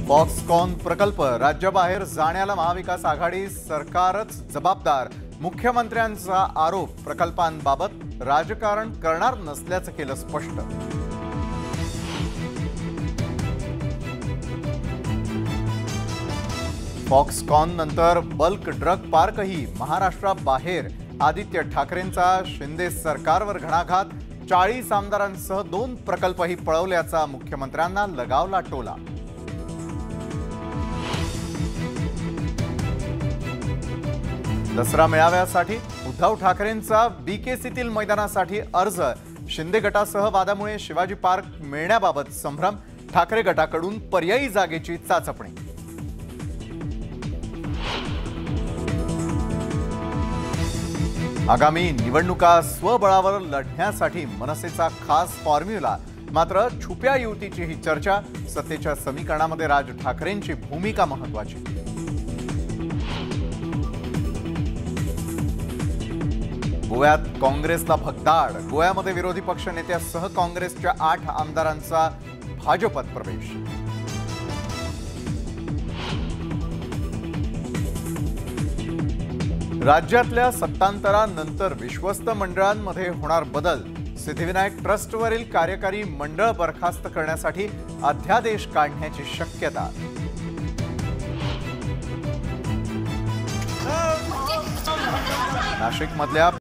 Foxconn प्रकल्प राज्याबाहेर जाण्याला महाविकास आघाडी सरकारच जबाबदार। मुख्यमंत्र्यांचा आरोप प्रकल्पांबाबत राजकारण करणार नसल्याचं केलं स्पष्ट। फॉक्सकॉन नंतर बल्क ड्रग पार्कही महाराष्ट्राबाहेर। आदित्य ठाकरेंचा शिंदे सरकारवर घणाघात। 40 आमदारांसह 2 प्रकल्पही पळवल्याचा मुख्यमंत्र्यांना लगावला टोला। दसरा मेळाव्यासाठी उद्धव ठाकरेंचा बीकेसीतील मैदानासाठी अर्ज। शिंदे गटासह वादामुळे शिवाजी पार्क मिळण्याबाबत संभ्रम। ठाकरे गटाकडून पर्यायी जागेची चाचपणी। आगामी निवडणुका स्वबळावर लढण्यासाठी मनसेचा खास फॉर्म्युला। मात्र छुप्या युतीची ही चर्चा। सत्तेच्या समीकरणामध्ये राज ठाकरेंची भूमिका महत्त्वाची। गोव्यात काँग्रेसला भगदाड। गोव्यामध्ये विरोधी पक्ष नेत्यासह काँग्रेसच्या 8 आमदारांचा भाजपात प्रवेश। राज्यातल्या सत्तांतरानंतर विश्वस्त मंडळांमध्ये होणार बदल। सिद्धिविनायक ट्रस्टवरील कार्यकारी मंडळ बरखास्त करण्यासाठी अध्यादेश काढण्याची शक्यता। नाशिकमधल्या